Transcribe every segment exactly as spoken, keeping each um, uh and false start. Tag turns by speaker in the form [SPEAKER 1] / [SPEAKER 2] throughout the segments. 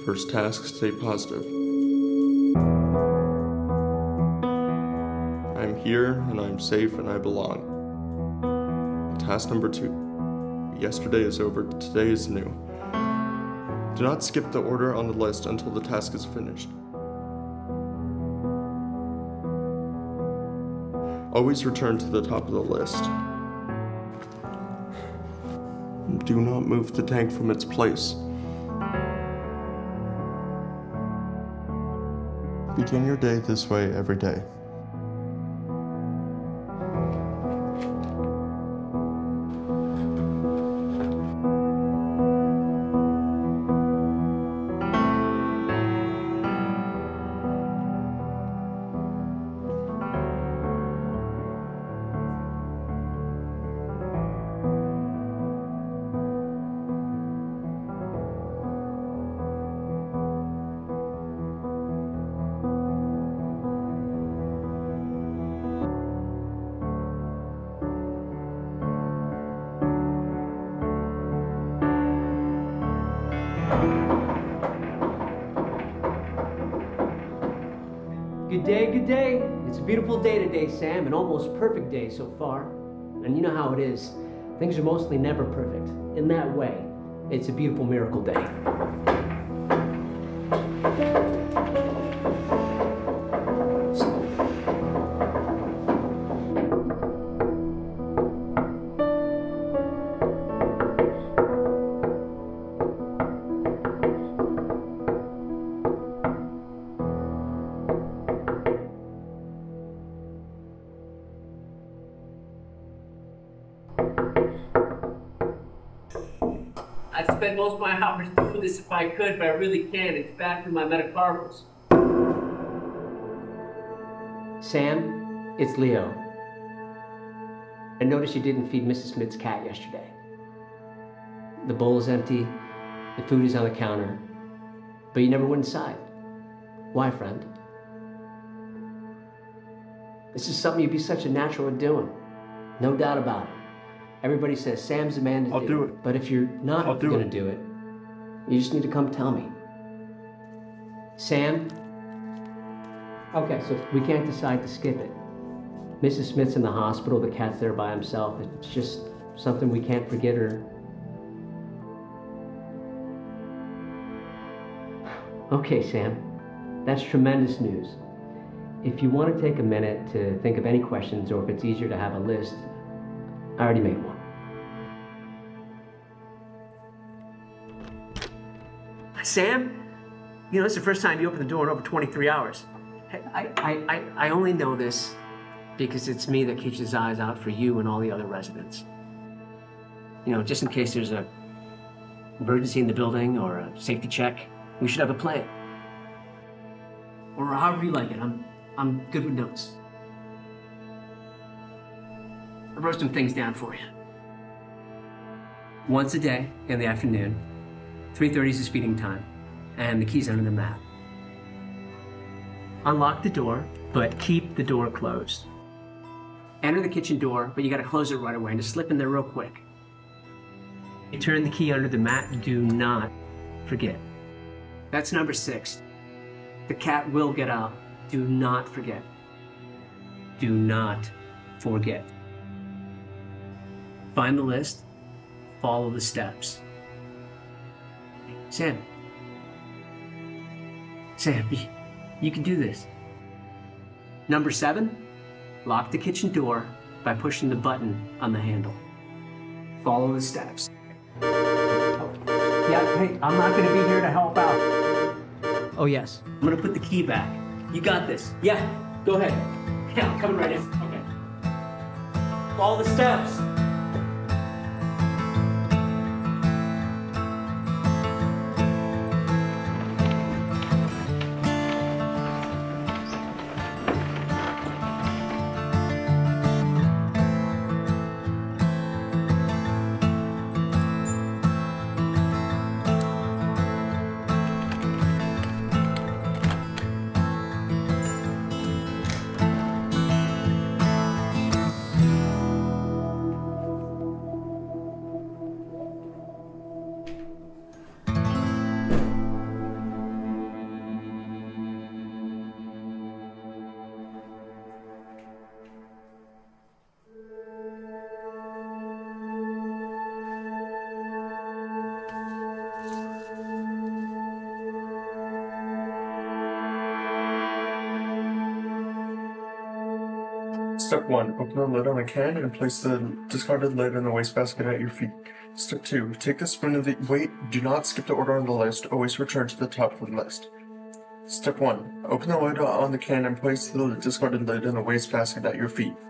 [SPEAKER 1] First task, stay positive. I'm here, and I'm safe, and I belong. Task number two. Yesterday is over, today is new. Do not skip the order on the list until the task is finished. Always return to the top of the list. Do not move the tank from its place. Begin your day this way every day.
[SPEAKER 2] Good day, good day. It's a beautiful day today, Sam, an almost perfect day so far. And you know how it is. Things are mostly never perfect. In that way, it's a beautiful miracle day.
[SPEAKER 3] I'd spend most of my hours doing this if I could, but I really can't. It's bad for my metacarpals.
[SPEAKER 2] Sam, it's Leo. I noticed you didn't feed Missus Smith's cat yesterday. The bowl is empty, the food is on the counter, but you never went inside. Why, friend? This is something you'd be such a natural at doing. No doubt about it. Everybody says Sam's the man to
[SPEAKER 1] I'll
[SPEAKER 2] do,
[SPEAKER 1] do it.
[SPEAKER 2] But if you're not
[SPEAKER 1] I'll do
[SPEAKER 2] gonna
[SPEAKER 1] it.
[SPEAKER 2] do it, you just need to come tell me. Sam? Okay, so we can't decide to skip it. Missus Smith's in the hospital, the cat's there by himself. It's just something we can't forget or... Okay, Sam, that's tremendous news. If you want to take a minute to think of any questions, or if it's easier to have a list, I already made one. Sam, you know, it's the first time you opened the door in over twenty-three hours. I, I, I, I only know this because it's me that keeps his eyes out for you and all the other residents. You know, just in case there's a emergency in the building or a safety check, we should have a plan. Or however you like it, I'm, I'm good with notes. I wrote some things down for you. Once a day in the afternoon, three thirty is his feeding time, and the key's under the mat. Unlock the door, but keep the door closed. Enter the kitchen door, but you gotta close it right away and just slip in there real quick. You turn the key under the mat, do not forget. That's number six. The cat will get out. Do not forget. Do not forget. Find the list, follow the steps. Sam. Sam, you, you can do this. Number seven, lock the kitchen door by pushing the button on the handle. Follow the steps. Oh, yeah, hey, I'm not gonna be here to help out. Oh yes, I'm gonna put the key back. You got this. Yeah, go ahead. Yeah, I'm coming right in. Okay. Follow the steps.
[SPEAKER 1] Step one, open the lid on a can and place the discarded lid in the wastebasket at your feet. Step two, take the spoon of the- wait, do not skip the order on the list, always return to the top of the list. Step one, open the lid on the can and place the discarded lid in the wastebasket at your feet.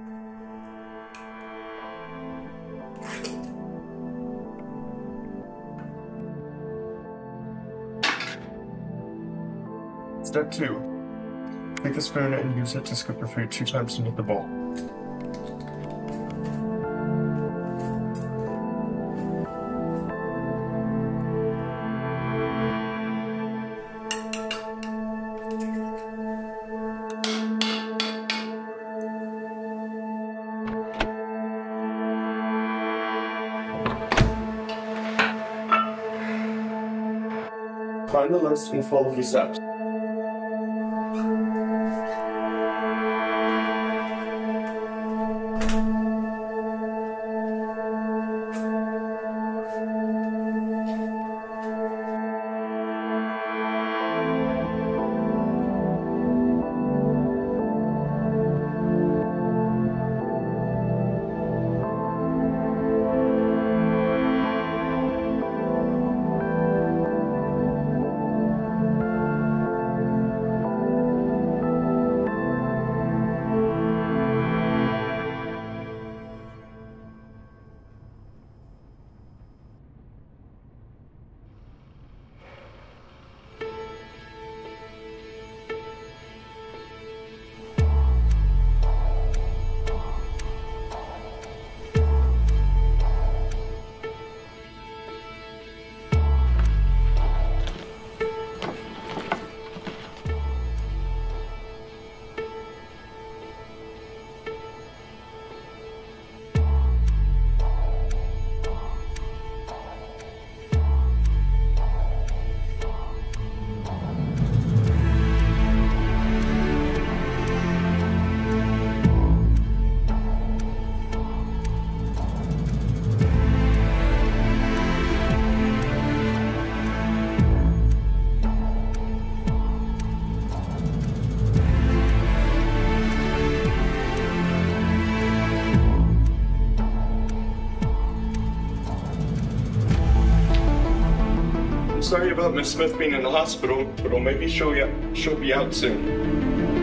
[SPEAKER 1] Step two, take the spoon and use it to scoop the food two times into the bowl. Find the list and follow the steps. Sorry about Miss Smith being in the hospital, but I'll maybe she'll, she'll be out soon.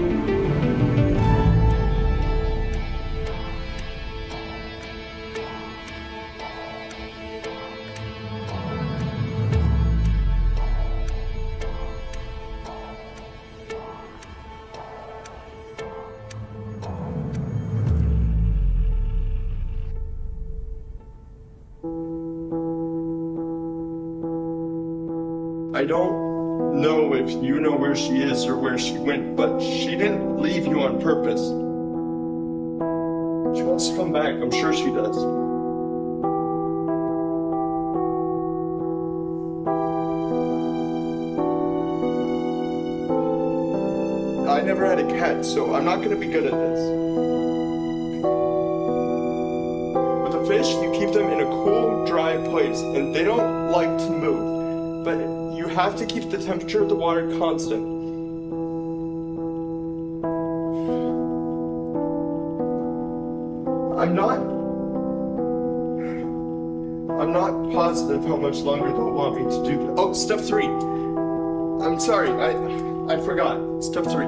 [SPEAKER 1] I don't know if you know where she is or where she went, but she didn't leave you on purpose. She wants to come back, I'm sure she does. I never had a cat, so I'm not going to be good at this. With a fish, you keep them in a cool, dry place, and they don't like to move. But you have to keep the temperature of the water constant. I'm not... I'm not positive how much longer they'll want me to do this. Oh, step three. I'm sorry, I, I forgot. Step three.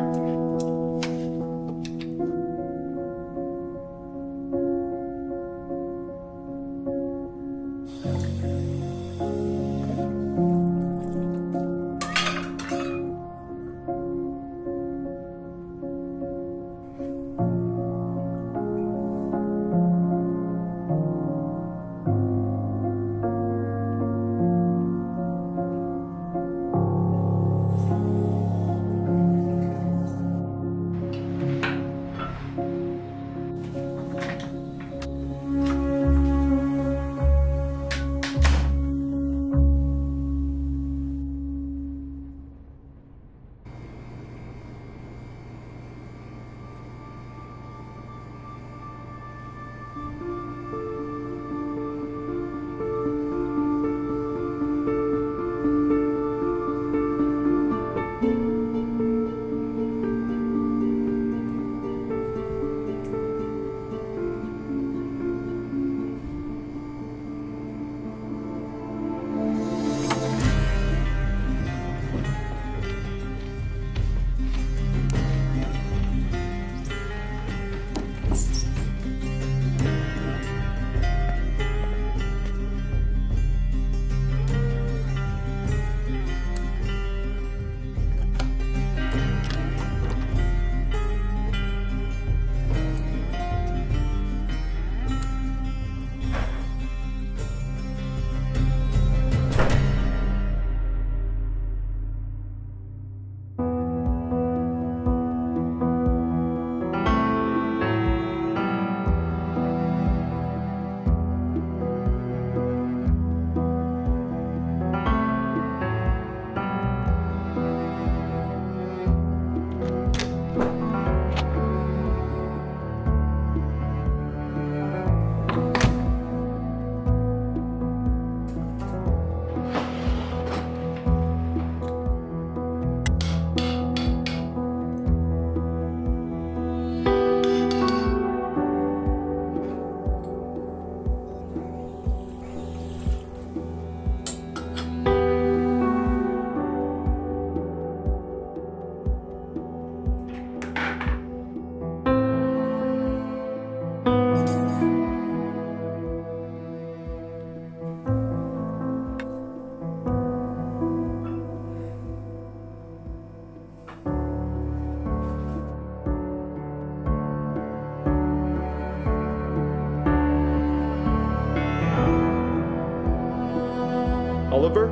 [SPEAKER 1] Oliver?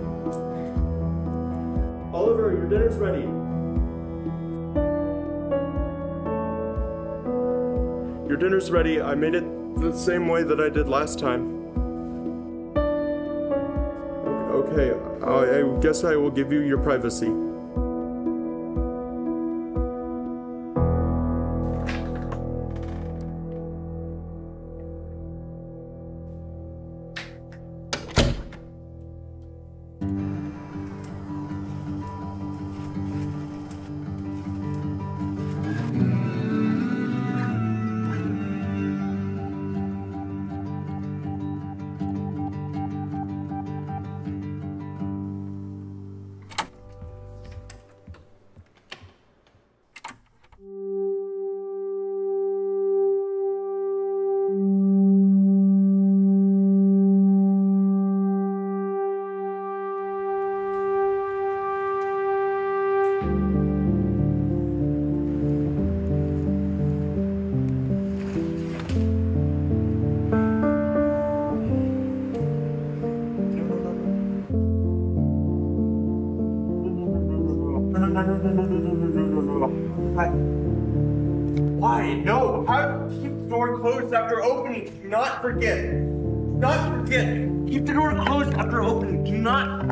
[SPEAKER 1] Oliver, your dinner's ready. Your dinner's ready. I made it the same way that I did last time. Okay, I, I guess I will give you your privacy.
[SPEAKER 4] Why? No! How keep the door closed after opening? Do not forget. Do not forget. Keep the door closed after opening. Do not.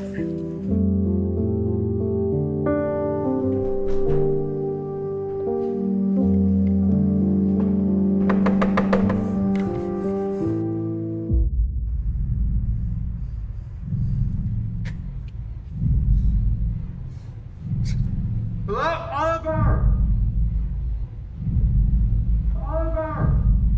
[SPEAKER 4] Hello, Oliver! Oliver!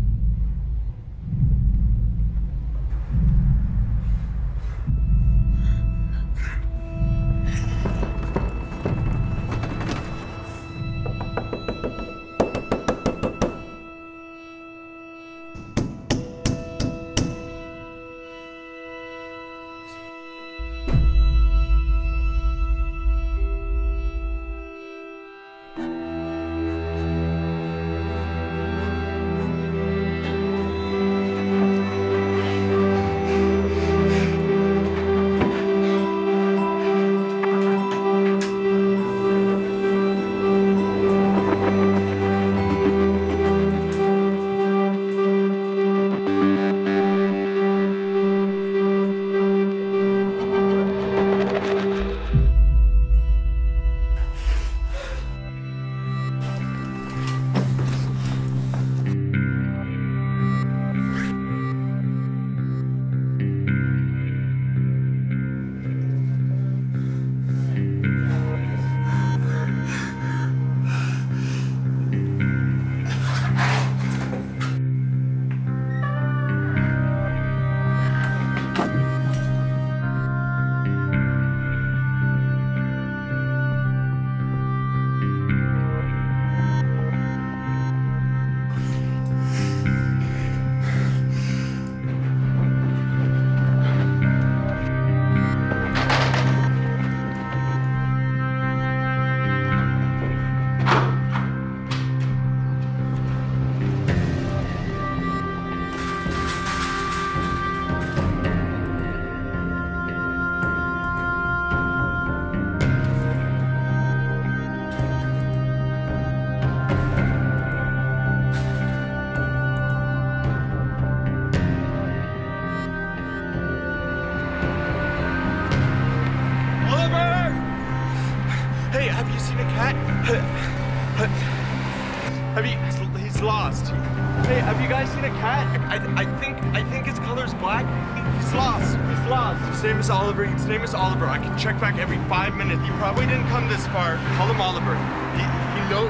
[SPEAKER 5] Have you? He's lost. Hey, have you guys seen a cat? I, I think I think his color's black. He's lost. He's lost. His name is Oliver. His name is Oliver. I can check back every five minutes. He probably didn't come this far. Call him Oliver. He, he know.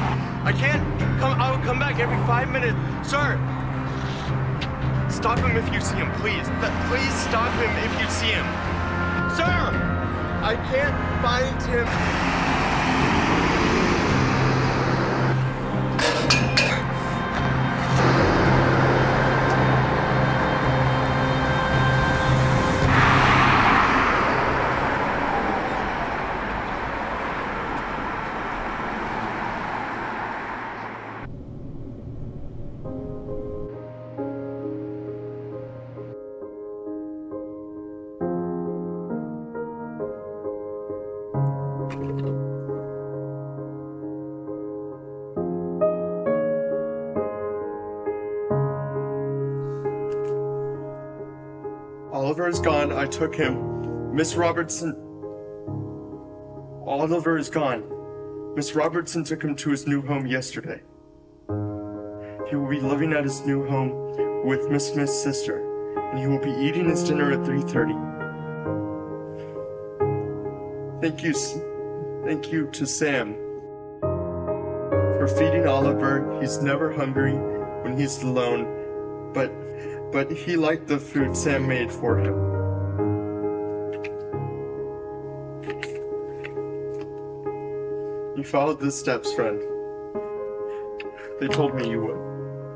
[SPEAKER 5] I can't come. I will come back every five minutes, sir. Stop him if you see him, please. Please stop him if you see him, sir. I can't find him.
[SPEAKER 1] Oliver is gone. I took him. Miss Robertson... Oliver is gone. Miss Robertson took him to his new home yesterday. He will be living at his new home with Miss Smith's sister, and he will be eating his dinner at three thirty. Thank you, thank you to Sam for feeding Oliver. He's never hungry when he's alone, but, but he liked the food Sam made for him. You followed the steps, friend. They told me you would.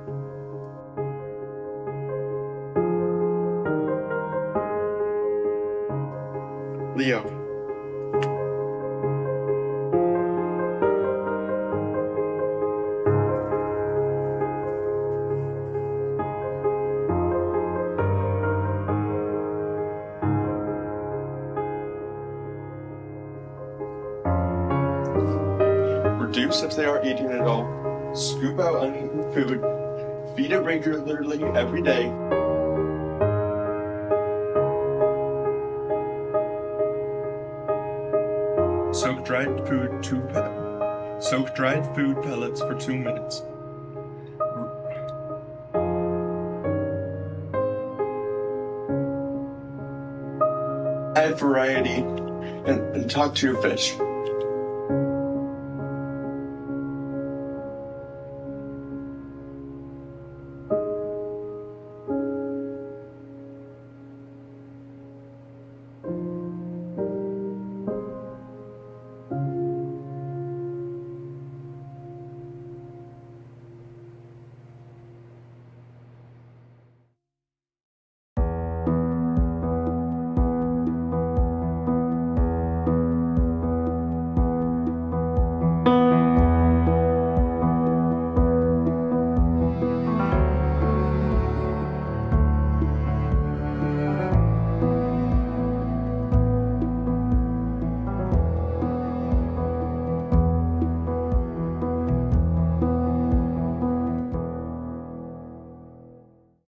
[SPEAKER 1] Leo. Reduce if they are eating at all. Scoop out uneaten food. Feed it regularly every day. Soak dried food two pe- Soak dried food pellets for two minutes. Add variety and, and talk to your fish.